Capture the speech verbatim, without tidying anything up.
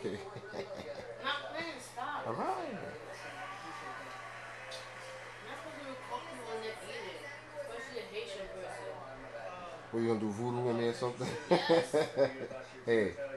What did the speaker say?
Not man, stop. All right. Not supposed to fuck you when they're eating. Especially a Haitian person. What, you gonna do voodoo on me or something? Yes. Hey.